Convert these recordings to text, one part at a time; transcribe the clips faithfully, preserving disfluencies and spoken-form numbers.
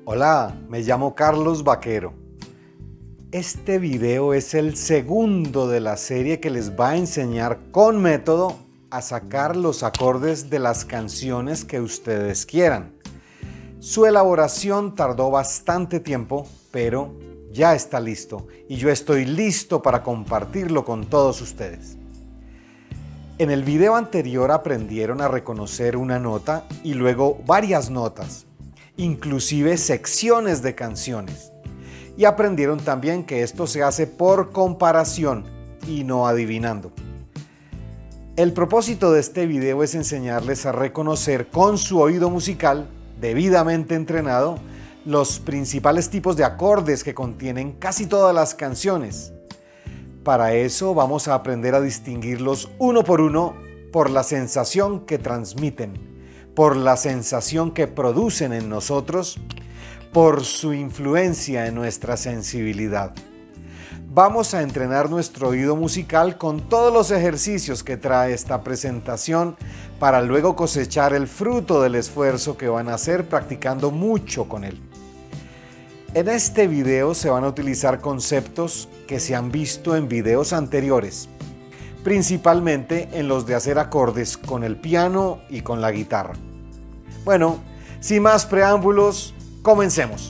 Hola, me llamo Carlos Vaquero. Este video es el segundo de la serie que les va a enseñar con método a sacar los acordes de las canciones que ustedes quieran. Su elaboración tardó bastante tiempo, pero ya está listo y yo estoy listo para compartirlo con todos ustedes. En el video anterior aprendieron a reconocer una nota y luego varias notas, inclusive secciones de canciones. Y aprendieron también que esto se hace por comparación y no adivinando. El propósito de este video es enseñarles a reconocer con su oído musical, debidamente entrenado, los principales tipos de acordes que contienen casi todas las canciones. Para eso vamos a aprender a distinguirlos uno por uno por la sensación que transmiten, por la sensación que producen en nosotros, por su influencia en nuestra sensibilidad. Vamos a entrenar nuestro oído musical con todos los ejercicios que trae esta presentación para luego cosechar el fruto del esfuerzo que van a hacer practicando mucho con él. En este video se van a utilizar conceptos que se han visto en videos anteriores, principalmente en los de hacer acordes con el piano y con la guitarra. Bueno, sin más preámbulos, comencemos.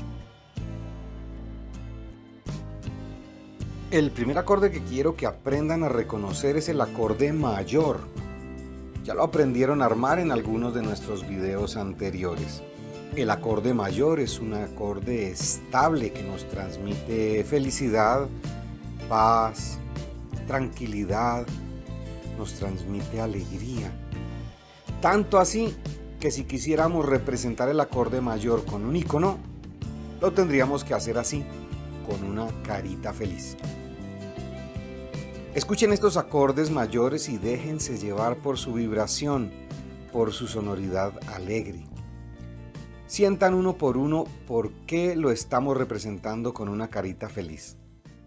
El primer acorde que quiero que aprendan a reconocer es el acorde mayor. Ya lo aprendieron a armar en algunos de nuestros videos anteriores. El acorde mayor es un acorde estable que nos transmite felicidad, paz, tranquilidad, nos transmite alegría. Tanto así que si quisiéramos representar el acorde mayor con un icono, lo tendríamos que hacer así, con una carita feliz. Escuchen estos acordes mayores y déjense llevar por su vibración, por su sonoridad alegre. Sientan uno por uno por qué lo estamos representando con una carita feliz.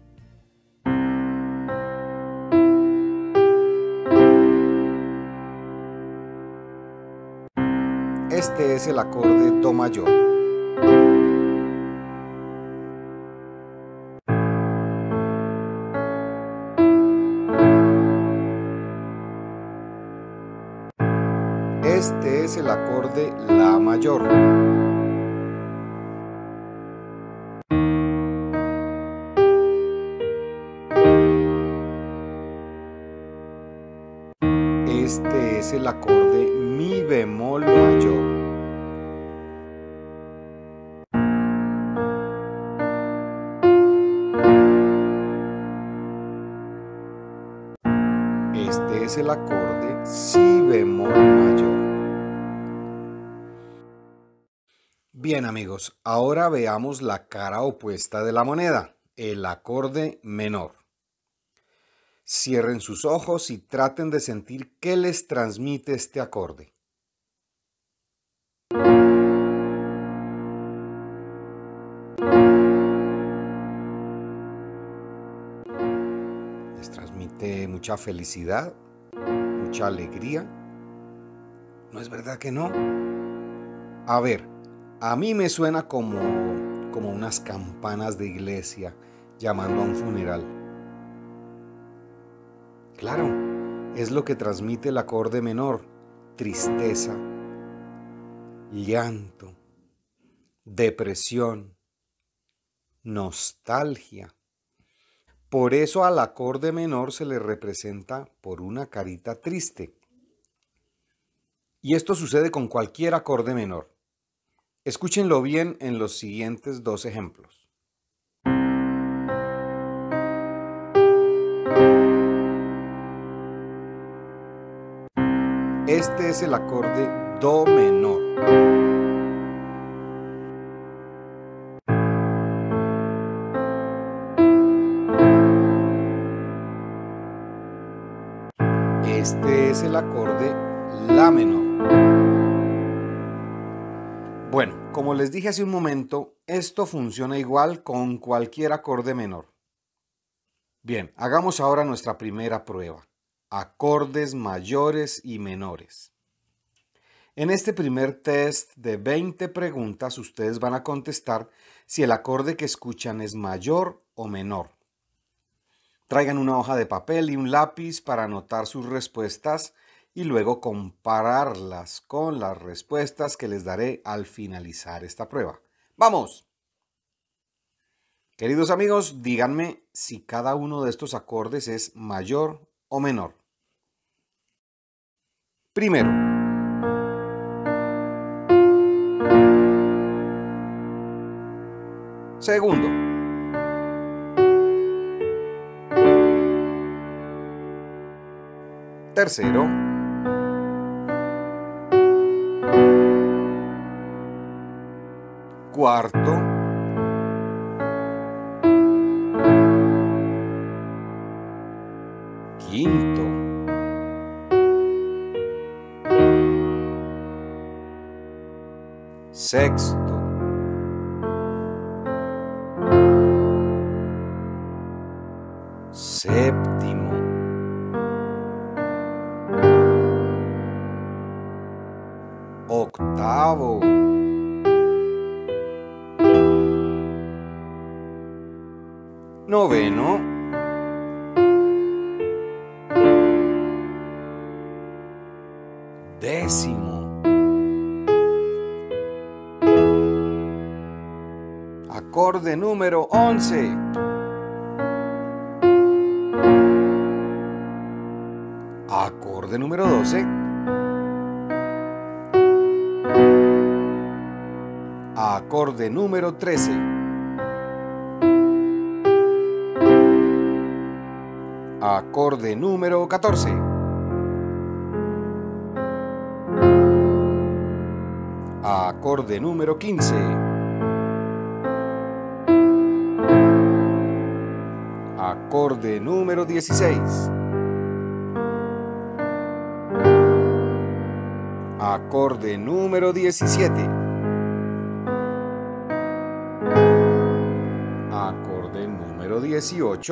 Este es el acorde Do mayor. Este es el acorde La mayor. Este es el acorde Mi bemol mayor. Este es el acorde Si bemol mayor. Bien amigos, ahora veamos la cara opuesta de la moneda, el acorde menor. Cierren sus ojos y traten de sentir qué les transmite este acorde. ¿Les transmite mucha felicidad? ¿Mucha alegría? ¿No es verdad que no? A ver, a mí me suena como, como unas campanas de iglesia llamando a un funeral. Claro, es lo que transmite el acorde menor: tristeza, llanto, depresión, nostalgia. Por eso al acorde menor se le representa por una carita triste. Y esto sucede con cualquier acorde menor. Escúchenlo bien en los siguientes dos ejemplos. Este es el acorde Do menor. Este es el acorde La menor. Bueno, como les dije hace un momento, esto funciona igual con cualquier acorde menor. Bien, hagamos ahora nuestra primera prueba. Acordes mayores y menores. En este primer test de veinte preguntas, ustedes van a contestar si el acorde que escuchan es mayor o menor. Traigan una hoja de papel y un lápiz para anotar sus respuestas y luego compararlas con las respuestas que les daré al finalizar esta prueba. ¡Vamos! Queridos amigos, díganme si cada uno de estos acordes es mayor o menor. Primero. Segundo. Tercero. Cuarto. Quinto. Sexto. Séptimo. Octavo. Noveno. Décimo. Acorde número once. Acorde número doce. Acorde número trece. Acorde número catorce. Acorde número quince. Acorde número dieciséis. Acorde número diecisiete. Acorde número dieciocho.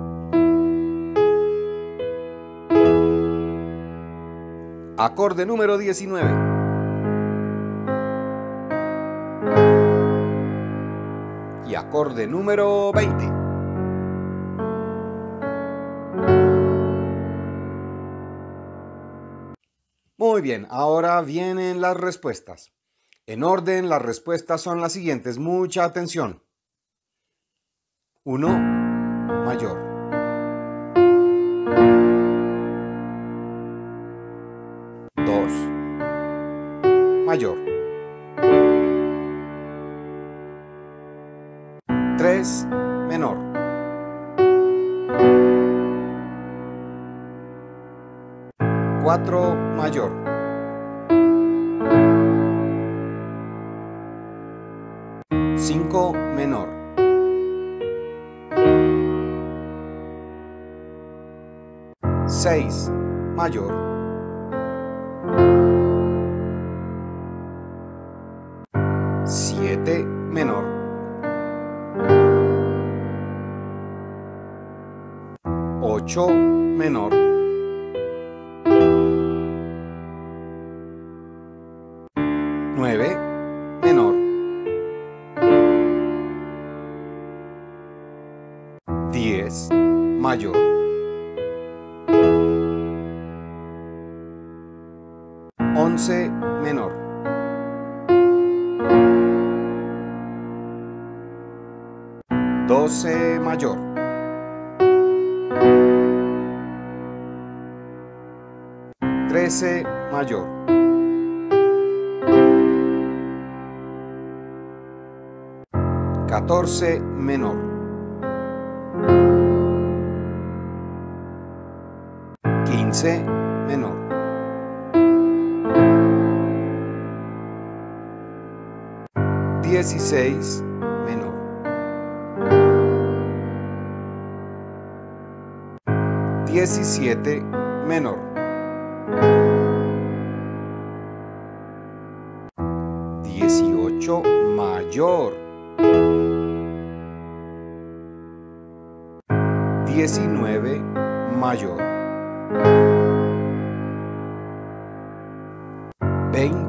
Acorde número diecinueve. Y acorde número veinte. Muy bien, ahora vienen las respuestas. En orden, las respuestas son las siguientes. Mucha atención. uno, mayor. dos, mayor. tres, menor. cuatro, mayor. cinco, menor. seis, mayor. siete, menor. ocho, menor. nueve, menor. diez, mayor. once, menor. doce, mayor. trece, mayor. catorce, menor. quince, menor. dieciséis, menor. diecisiete, menor. dieciocho, mayor. diecinueve, mayor. veinte,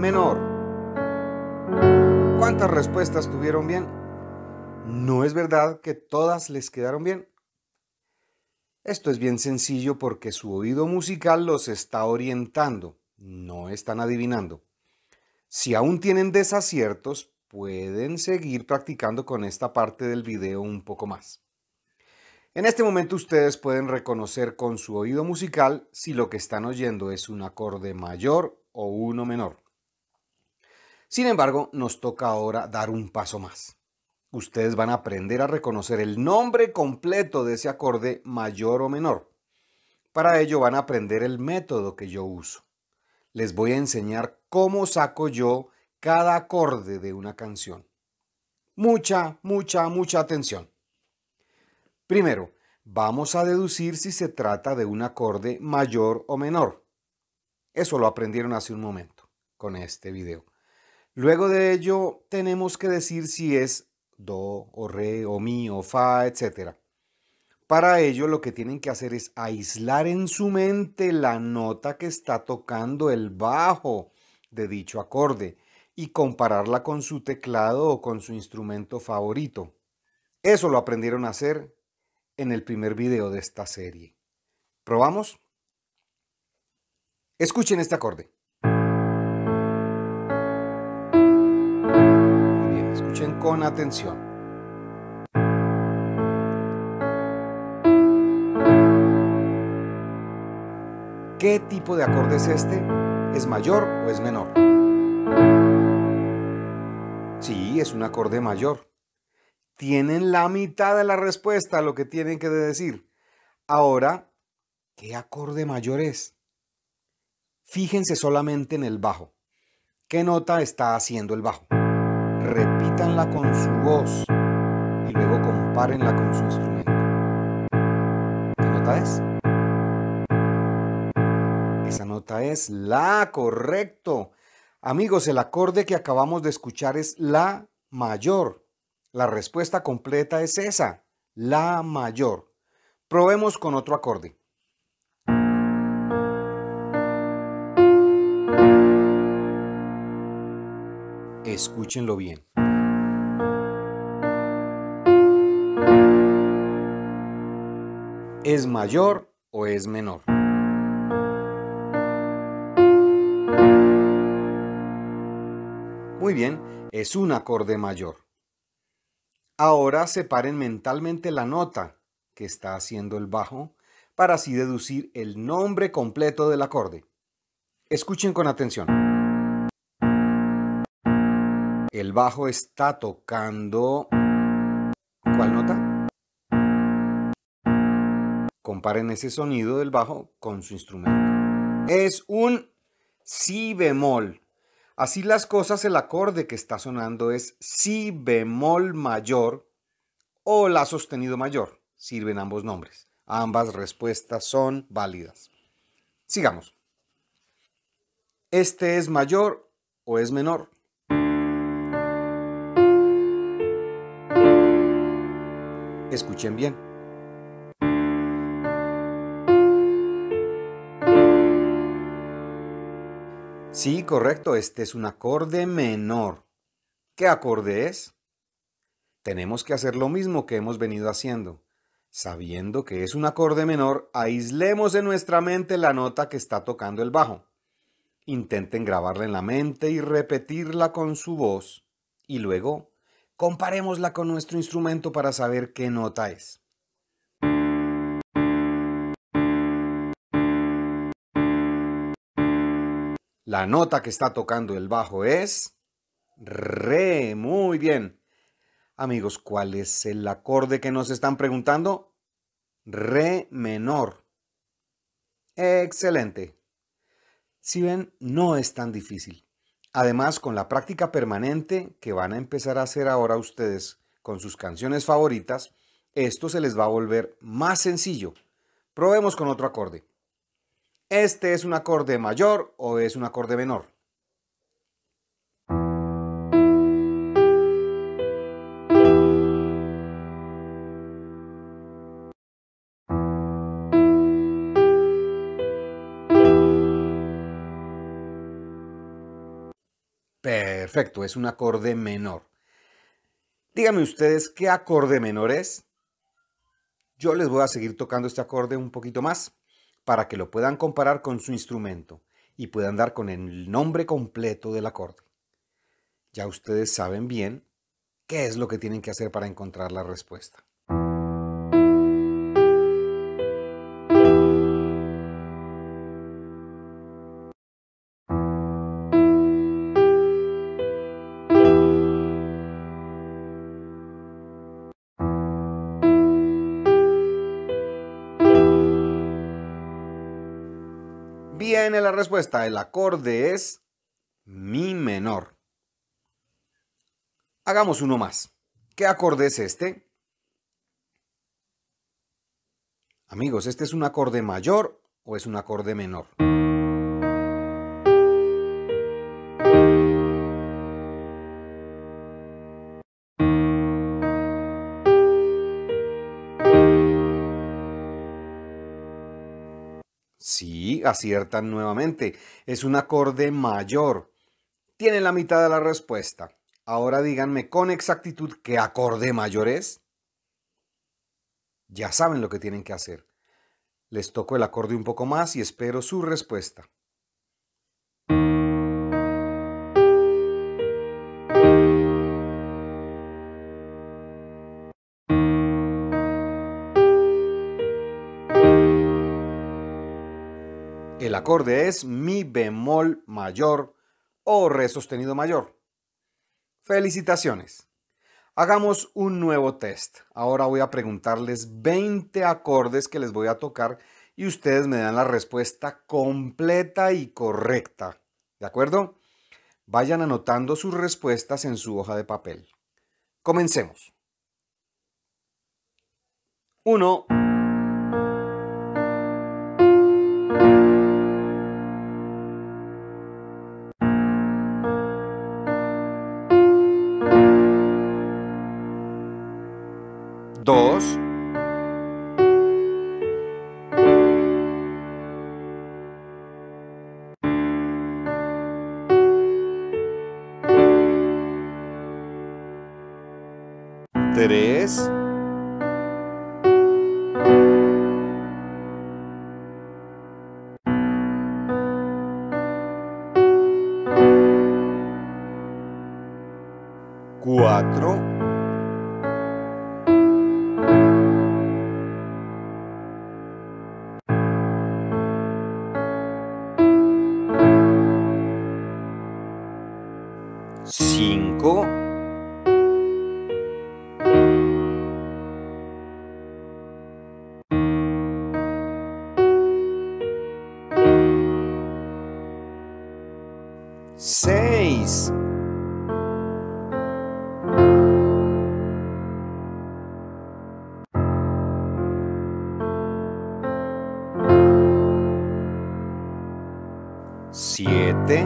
menor. ¿Cuántas respuestas tuvieron bien? ¿No es verdad que todas les quedaron bien? Esto es bien sencillo porque su oído musical los está orientando, no están adivinando. Si aún tienen desaciertos, pueden seguir practicando con esta parte del video un poco más. En este momento ustedes pueden reconocer con su oído musical si lo que están oyendo es un acorde mayor o uno menor. Sin embargo, nos toca ahora dar un paso más. Ustedes van a aprender a reconocer el nombre completo de ese acorde mayor o menor. Para ello van a aprender el método que yo uso. Les voy a enseñar cómo saco yo cada acorde de una canción. Mucha, mucha, mucha atención. Primero, vamos a deducir si se trata de un acorde mayor o menor. Eso lo aprendieron hace un momento con este video. Luego de ello, tenemos que decir si es do, o re, o mi, o fa, etcétera. Para ello, lo que tienen que hacer es aislar en su mente la nota que está tocando el bajo de dicho acorde y compararla con su teclado o con su instrumento favorito. Eso lo aprendieron a hacer en el primer video de esta serie. ¿Probamos? Escuchen este acorde. Muy bien, escuchen con atención. ¿Qué tipo de acorde es este? ¿Es mayor o es menor? Sí, es un acorde mayor. Tienen la mitad de la respuesta a lo que tienen que decir. Ahora, ¿qué acorde mayor es? Fíjense solamente en el bajo. ¿Qué nota está haciendo el bajo? Repítanla con su voz y luego compárenla con su instrumento. ¿Qué nota es? Esa nota es la, correcto. Amigos, el acorde que acabamos de escuchar es la mayor. La respuesta completa es esa, la mayor. Probemos con otro acorde. Escúchenlo bien. ¿Es mayor o es menor? Muy bien, es un acorde mayor. Ahora separen mentalmente la nota que está haciendo el bajo para así deducir el nombre completo del acorde. Escuchen con atención. El bajo está tocando... ¿Cuál nota? Comparen ese sonido del bajo con su instrumento. Es un si bemol. Así las cosas, el acorde que está sonando es si bemol mayor o la sostenido mayor. Sirven ambos nombres. Ambas respuestas son válidas. Sigamos. ¿Este es mayor o es menor? Escuchen bien. Sí, correcto, este es un acorde menor. ¿Qué acorde es? Tenemos que hacer lo mismo que hemos venido haciendo. Sabiendo que es un acorde menor, aislemos en nuestra mente la nota que está tocando el bajo. Intenten grabarla en la mente y repetirla con su voz. Y luego, comparémosla con nuestro instrumento para saber qué nota es. La nota que está tocando el bajo es re. Muy bien. Amigos, ¿cuál es el acorde que nos están preguntando? Re menor. Excelente. Si ven, no es tan difícil. Además, con la práctica permanente que van a empezar a hacer ahora ustedes con sus canciones favoritas, esto se les va a volver más sencillo. Probemos con otro acorde. ¿Este es un acorde mayor o es un acorde menor? Perfecto, es un acorde menor. Díganme ustedes qué acorde menor es. Yo les voy a seguir tocando este acorde un poquito más para que lo puedan comparar con su instrumento y puedan dar con el nombre completo del acorde. Ya ustedes saben bien qué es lo que tienen que hacer para encontrar la respuesta. Viene la respuesta, el acorde es mi menor. Hagamos uno más. ¿Qué acorde es este? Amigos, ¿este es un acorde mayor o es un acorde menor? Sí, aciertan nuevamente. Es un acorde mayor. Tienen la mitad de la respuesta. Ahora díganme con exactitud qué acorde mayor es. Ya saben lo que tienen que hacer. Les toco el acorde un poco más y espero su respuesta. El acorde es mi bemol mayor o re sostenido mayor. Felicitaciones. Hagamos un nuevo test. Ahora voy a preguntarles veinte acordes que les voy a tocar y ustedes me dan la respuesta completa y correcta. ¿De acuerdo? Vayan anotando sus respuestas en su hoja de papel. Comencemos. uno. dos. tres. cuatro. cinco. seis. siete.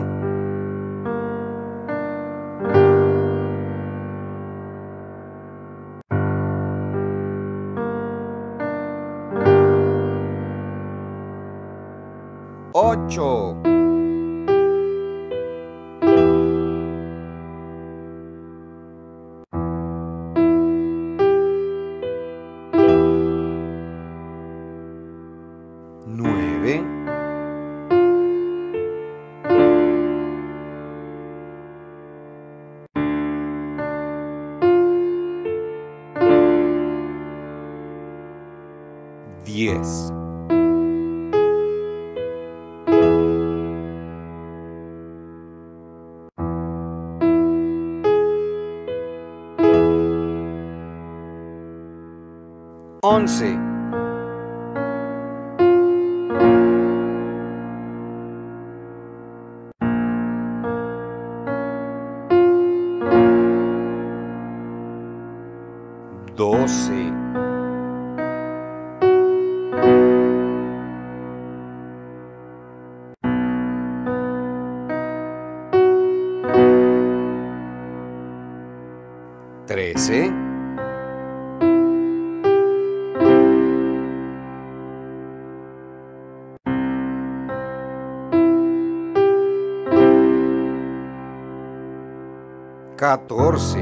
ocho. nueve. diez. once. doce. trece. catorce,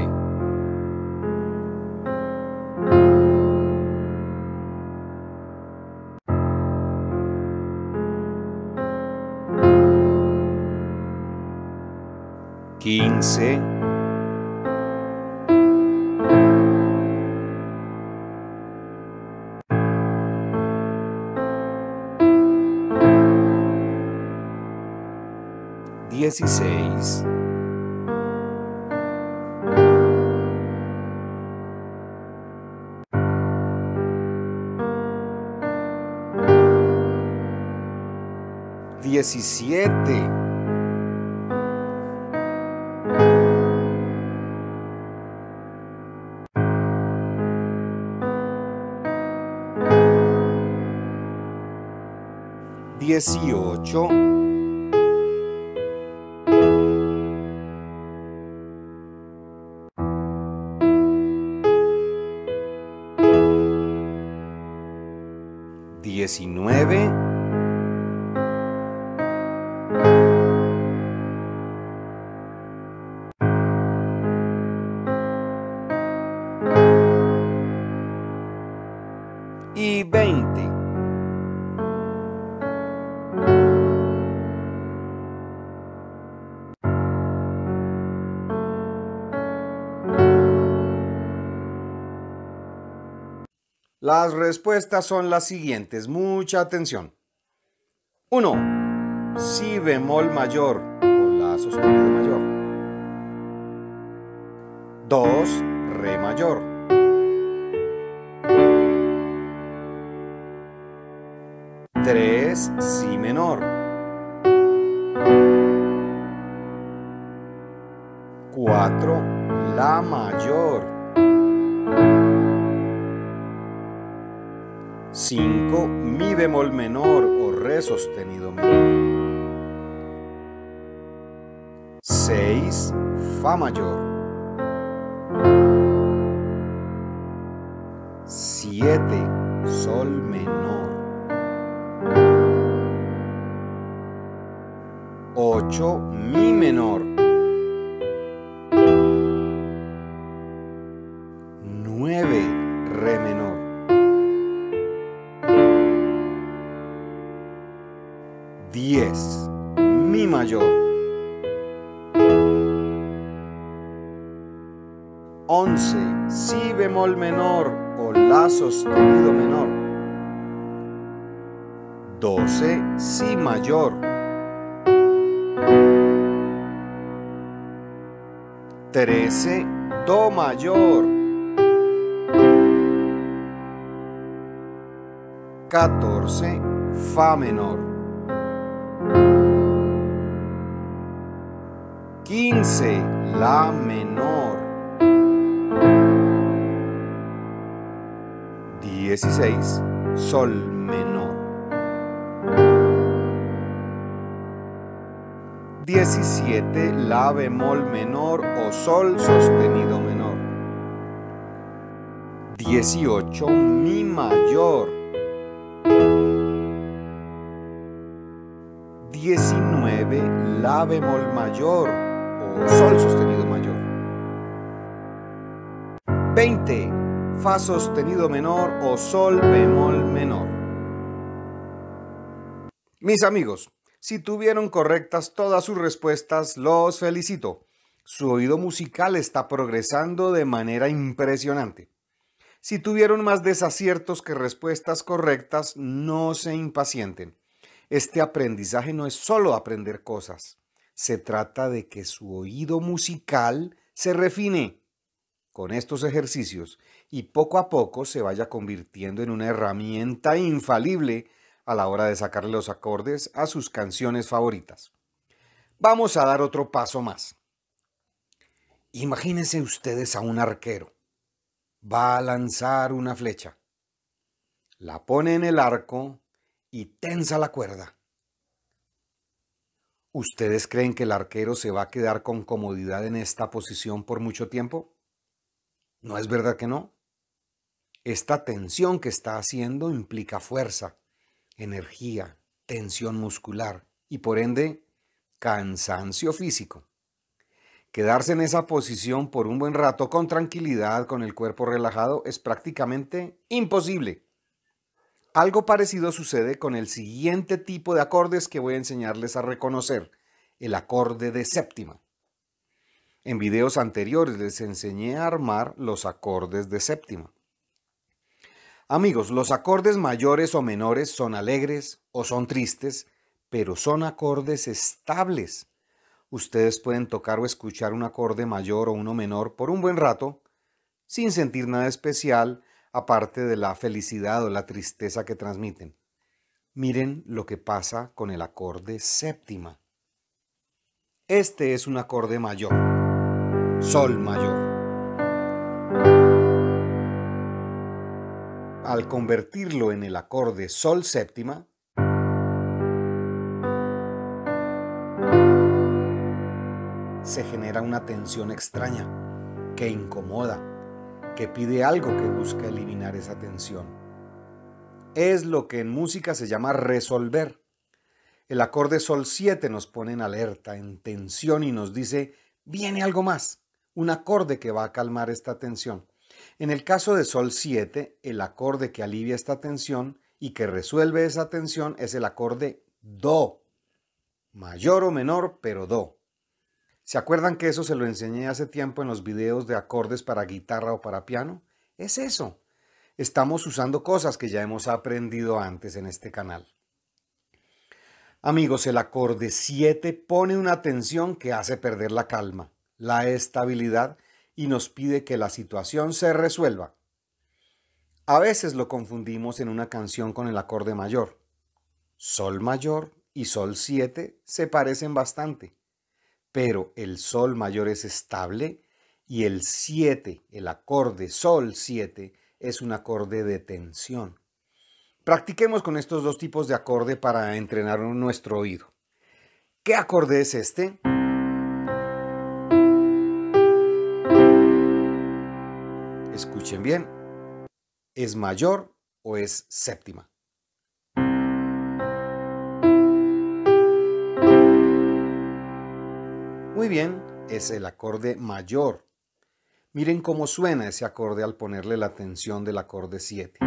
quince, dieciséis, diecisiete, dieciocho, diecinueve, y veinte. Las respuestas son las siguientes, mucha atención. uno. Si bemol mayor o la sostenido mayor. dos. Re mayor. tres. Si menor. cuatro. La mayor. cinco. Mi bemol menor o re sostenido menor. seis. Fa mayor. siete. Sol menor. ocho. Mi menor. nueve. Re menor. diez. Mi mayor. once. Si bemol menor o la sostenido menor. doce. Si mayor. trece. Do mayor. catorce. Fa menor. quince. La menor. dieciséis. Sol menor. diecisiete. La bemol menor o sol sostenido menor. dieciocho. Mi mayor. diecinueve. La bemol mayor o sol sostenido mayor. veinte. Fa sostenido menor o sol bemol menor. Mis amigos, si tuvieron correctas todas sus respuestas, los felicito. Su oído musical está progresando de manera impresionante. Si tuvieron más desaciertos que respuestas correctas, no se impacienten. Este aprendizaje no es solo aprender cosas. Se trata de que su oído musical se refine con estos ejercicios y poco a poco se vaya convirtiendo en una herramienta infalible a la hora de sacarle los acordes a sus canciones favoritas. Vamos a dar otro paso más. Imagínense ustedes a un arquero. Va a lanzar una flecha. La pone en el arco y tensa la cuerda. ¿Ustedes creen que el arquero se va a quedar con comodidad en esta posición por mucho tiempo? ¿No es verdad que no? Esta tensión que está haciendo implica fuerza, energía, tensión muscular y por ende cansancio físico. Quedarse en esa posición por un buen rato con tranquilidad, con el cuerpo relajado, es prácticamente imposible. Algo parecido sucede con el siguiente tipo de acordes que voy a enseñarles a reconocer, el acorde de séptima. En videos anteriores les enseñé a armar los acordes de séptima. Amigos, los acordes mayores o menores son alegres o son tristes, pero son acordes estables. Ustedes pueden tocar o escuchar un acorde mayor o uno menor por un buen rato, sin sentir nada especial, aparte de la felicidad o la tristeza que transmiten. Miren lo que pasa con el acorde séptima. Este es un acorde mayor, sol mayor. Al convertirlo en el acorde sol séptima, se genera una tensión extraña, que incomoda, que pide algo que busca eliminar esa tensión. Es lo que en música se llama resolver. El acorde sol siete nos pone en alerta, en tensión y nos dice, viene algo más, un acorde que va a calmar esta tensión. En el caso de sol siete, el acorde que alivia esta tensión y que resuelve esa tensión es el acorde do, mayor o menor, pero do. ¿Se acuerdan que eso se lo enseñé hace tiempo en los videos de acordes para guitarra o para piano? Es eso. Estamos usando cosas que ya hemos aprendido antes en este canal. Amigos, el acorde siete pone una tensión que hace perder la calma, la estabilidad y nos pide que la situación se resuelva. A veces lo confundimos en una canción con el acorde mayor. Sol mayor y sol siete se parecen bastante. Pero el sol mayor es estable y el siete, el acorde sol siete, es un acorde de tensión. Practiquemos con estos dos tipos de acorde para entrenar nuestro oído. ¿Qué acorde es este? Escuchen bien. ¿Es mayor o es séptima? Muy bien, es el acorde mayor. Miren cómo suena ese acorde al ponerle la tensión del acorde siete.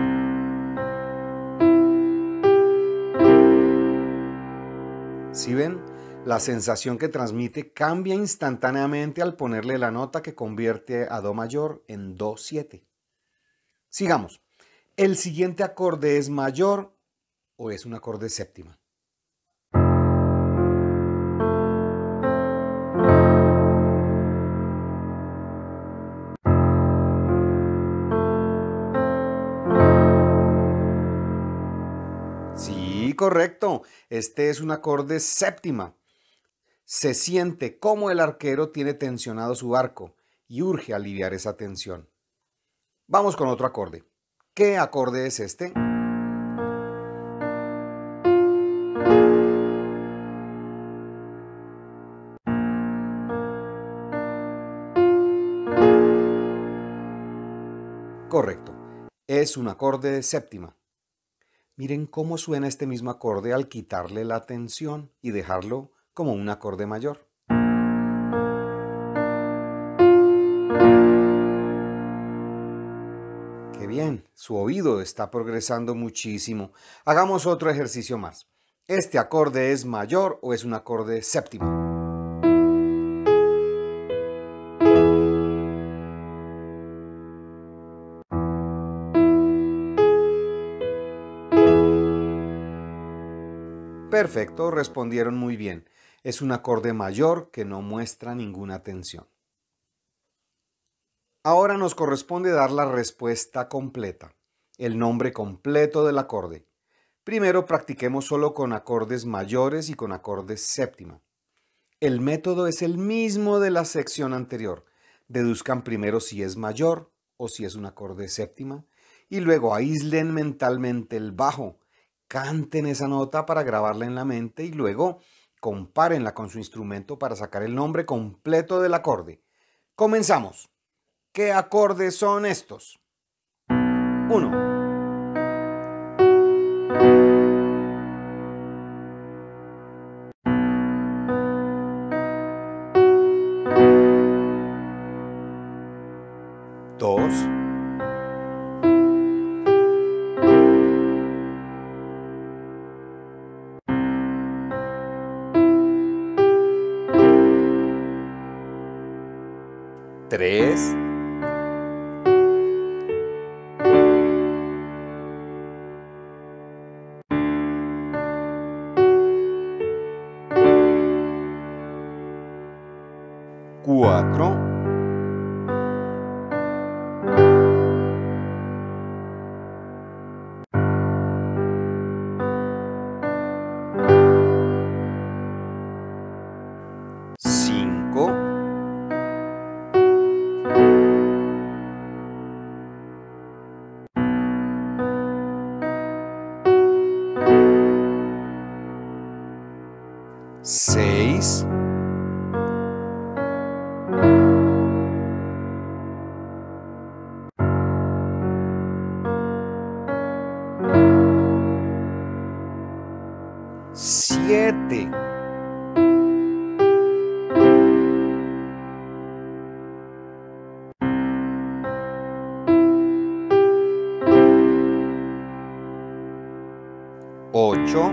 ¿Sí ven? La sensación que transmite cambia instantáneamente al ponerle la nota que convierte a do mayor en do siete. Sigamos. ¿El siguiente acorde es mayor o es un acorde séptima? Sí, correcto. Este es un acorde séptima. Se siente como el arquero tiene tensionado su arco y urge aliviar esa tensión. Vamos con otro acorde. ¿Qué acorde es este? Correcto. Es un acorde de séptima. Miren cómo suena este mismo acorde al quitarle la tensión y dejarlo como un acorde mayor. ¡Qué bien! Su oído está progresando muchísimo. Hagamos otro ejercicio más. ¿Este acorde es mayor o es un acorde séptima? Perfecto, respondieron muy bien. Es un acorde mayor que no muestra ninguna tensión. Ahora nos corresponde dar la respuesta completa, el nombre completo del acorde. Primero practiquemos solo con acordes mayores y con acordes séptima. El método es el mismo de la sección anterior. Deduzcan primero si es mayor o si es un acorde séptima y luego aíslen mentalmente el bajo. Canten esa nota para grabarla en la mente y luego compárenla con su instrumento para sacar el nombre completo del acorde. Comenzamos. ¿Qué acordes son estos? uno. dos, tres, cuatro, cinco, seis, siete, ocho,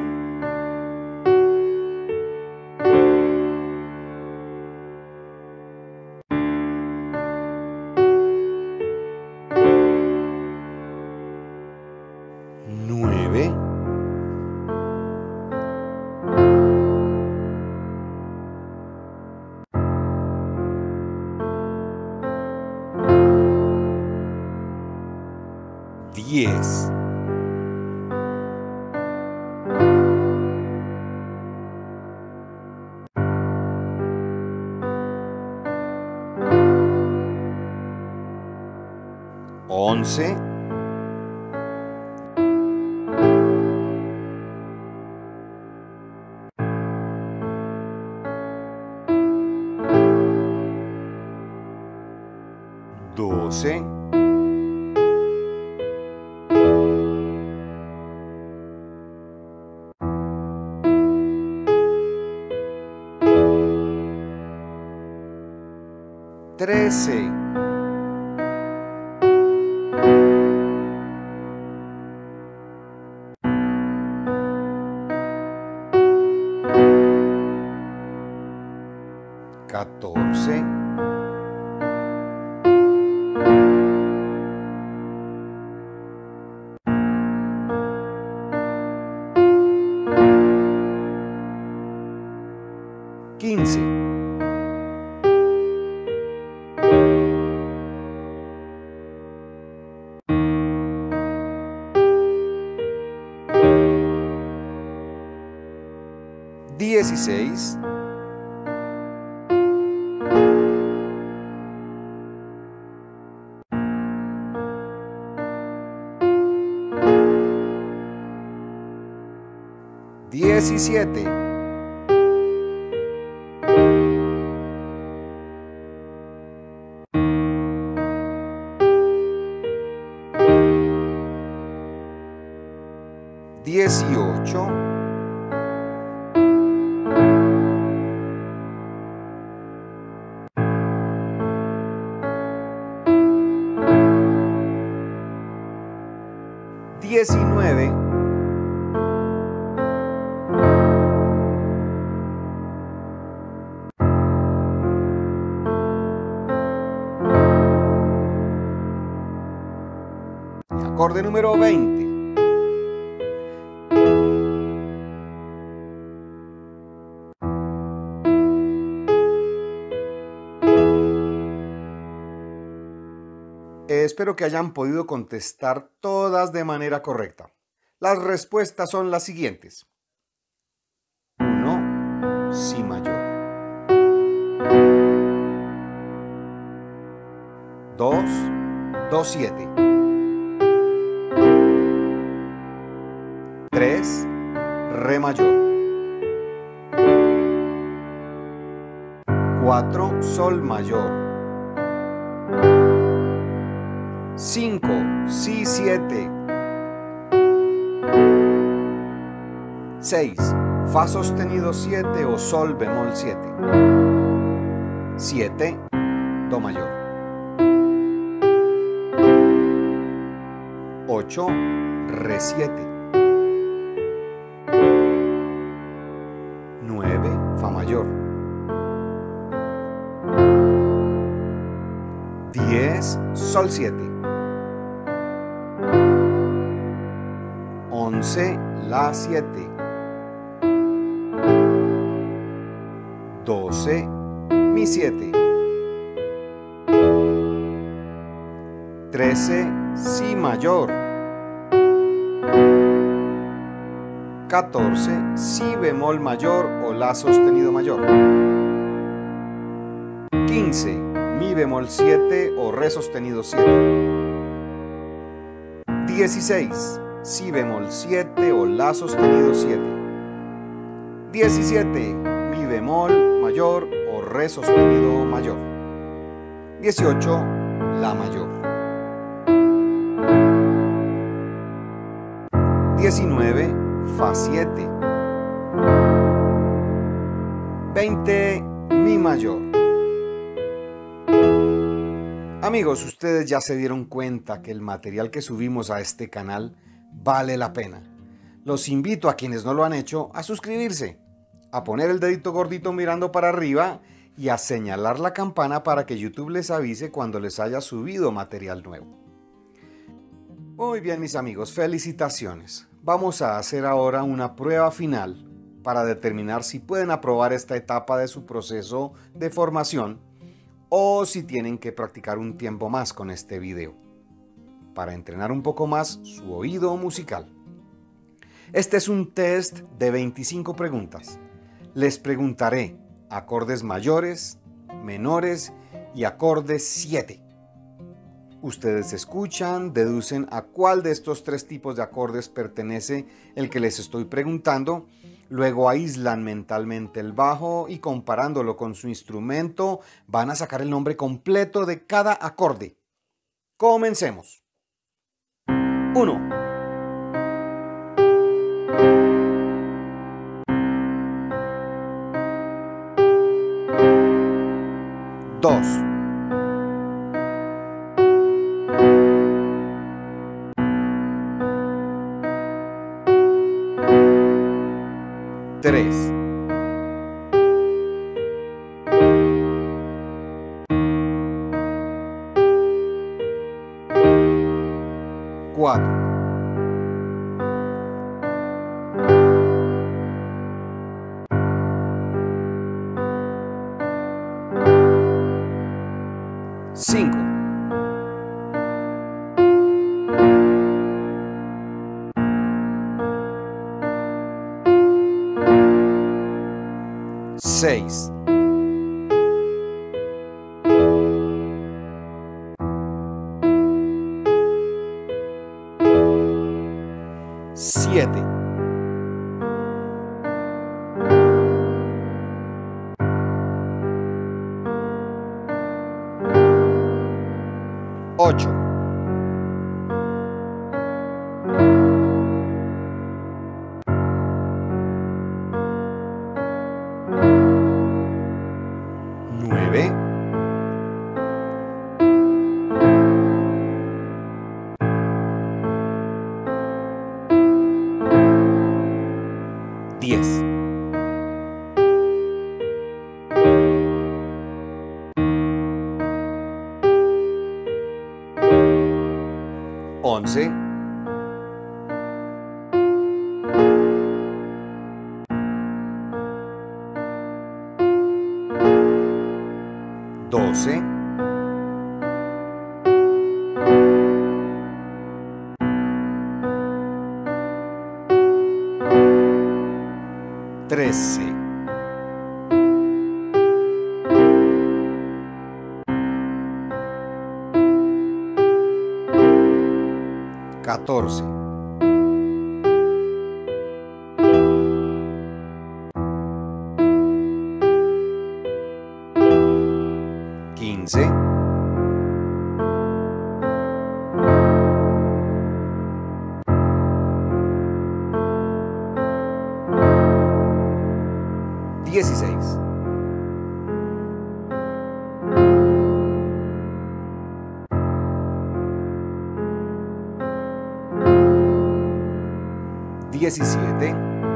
nueve, diez, once, doce, trece, catorce, quince, dieciséis, diecisiete, dieciocho, diecinueve, acorde número veinte. Espero que hayan podido contestar todas de manera correcta. Las respuestas son las siguientes. uno, Si mayor. dos, Do siete. tres, Re mayor. cuatro, Sol mayor. cinco, Si siete. seis, Fa sostenido siete o Sol bemol siete. siete, Do mayor. ocho, re siete. nueve, fa mayor. diez, sol siete. once, la siete. doce, mi siete. trece, si mayor. catorce, si bemol mayor o la sostenido mayor. quince, mi bemol siete o re sostenido siete. dieciséis, si bemol siete o la sostenido siete. diecisiete, mi bemol mayor o re sostenido mayor. dieciocho, la mayor. diecinueve, fa siete. veinte, mi mayor. Amigos, ustedes ya se dieron cuenta que el material que subimos a este canal vale la pena. Los invito a quienes no lo han hecho a suscribirse, a poner el dedito gordito mirando para arriba y a señalar la campana para que YouTube les avise cuando les haya subido material nuevo. Muy bien, mis amigos, felicitaciones. Vamos a hacer ahora una prueba final para determinar si pueden aprobar esta etapa de su proceso de formación o si tienen que practicar un tiempo más con este video para entrenar un poco más su oído musical. Este es un test de veinticinco preguntas. Les preguntaré acordes mayores, menores y acordes siete. Ustedes escuchan, deducen a cuál de estos tres tipos de acordes pertenece el que les estoy preguntando, luego aíslan mentalmente el bajo y comparándolo con su instrumento van a sacar el nombre completo de cada acorde. Comencemos. uno. dos. tres. cuatro. cinco. seis. siete. ocho. nueve. diez. once. doce. trece. catorce. quince. dieciséis. diecisiete,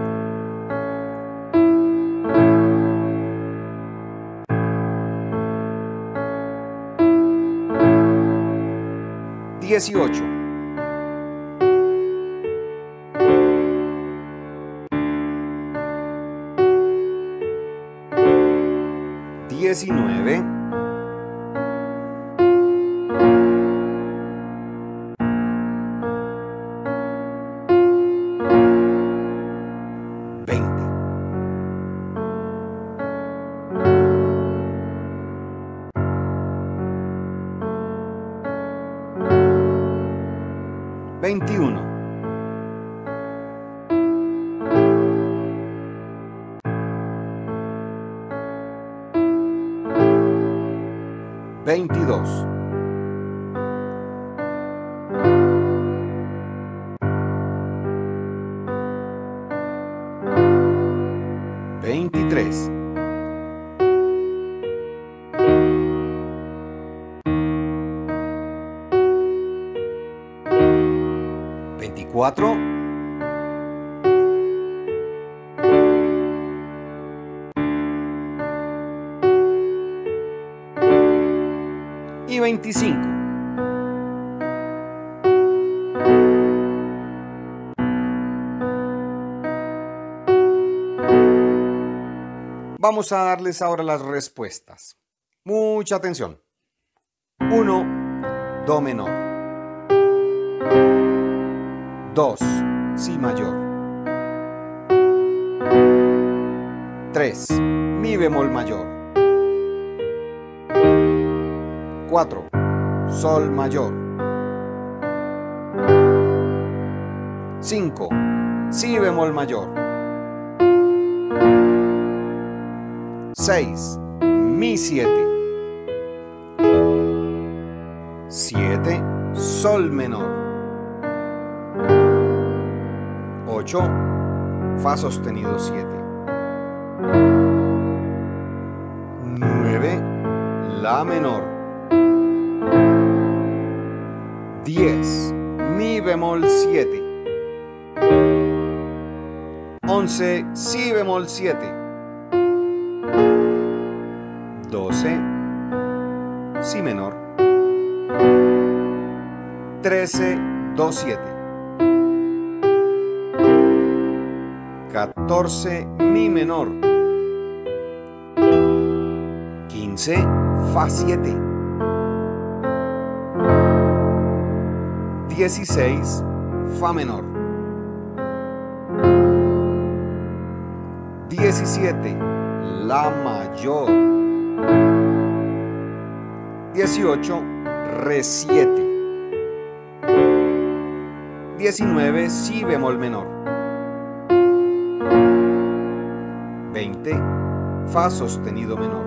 dieciocho, diecinueve, veinte, veintiuno, veintidós, veintitrés, veinticuatro, y veinticinco. Vamos a darles ahora las respuestas. Mucha atención. uno, do menor. dos, si mayor. tres, mi bemol mayor. cuatro, sol mayor. cinco, si bemol mayor. seis, mi siete. siete, sol menor. ocho, fa sostenido siete. nueve, la menor. diez, mi bemol siete. once, si bemol siete. doce, si menor. trece, do siete. catorce, mi menor. quince, fa siete. dieciséis, fa menor. diecisiete, la mayor. dieciocho, re siete. diecinueve, si bemol menor. veinte, fa sostenido menor.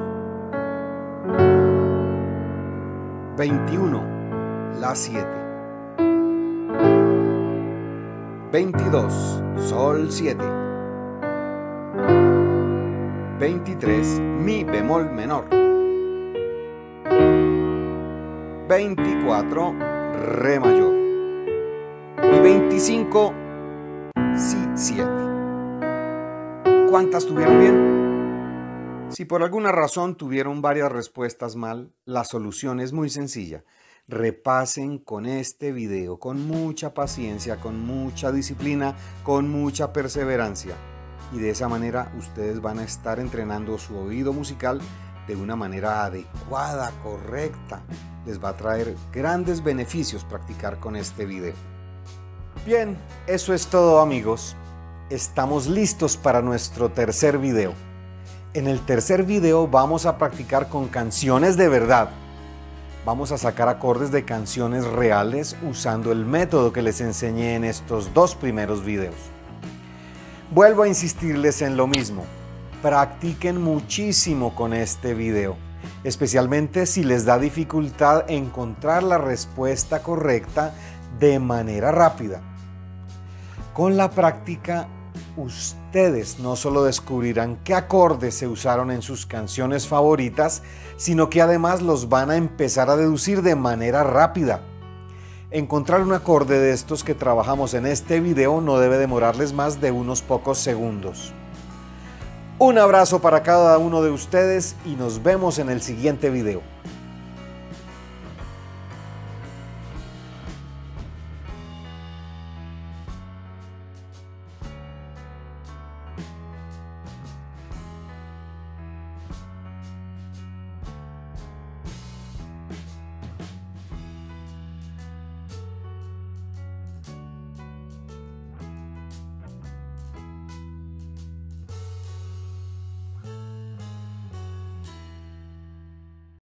veintiuno, la siete. veintidós, sol siete. veintitrés, mi bemol menor. veinticuatro, re mayor. Y veinticinco, si siete. ¿Cuántas tuvieron bien? Si por alguna razón tuvieron varias respuestas mal, la solución es muy sencilla. Repasen con este video con mucha paciencia, con mucha disciplina, con mucha perseverancia. Y de esa manera ustedes van a estar entrenando su oído musical de una manera adecuada, correcta. Les va a traer grandes beneficios practicar con este video. Bien, eso es todo, amigos. Estamos listos para nuestro tercer video. En el tercer video vamos a practicar con canciones de verdad. Vamos a sacar acordes de canciones reales usando el método que les enseñé en estos dos primeros videos. Vuelvo a insistirles en lo mismo. Practiquen muchísimo con este video, especialmente si les da dificultad encontrar la respuesta correcta de manera rápida. Con la práctica, ustedes no solo descubrirán qué acordes se usaron en sus canciones favoritas, sino que además los van a empezar a deducir de manera rápida. Encontrar un acorde de estos que trabajamos en este video no debe demorarles más de unos pocos segundos. Un abrazo para cada uno de ustedes y nos vemos en el siguiente video.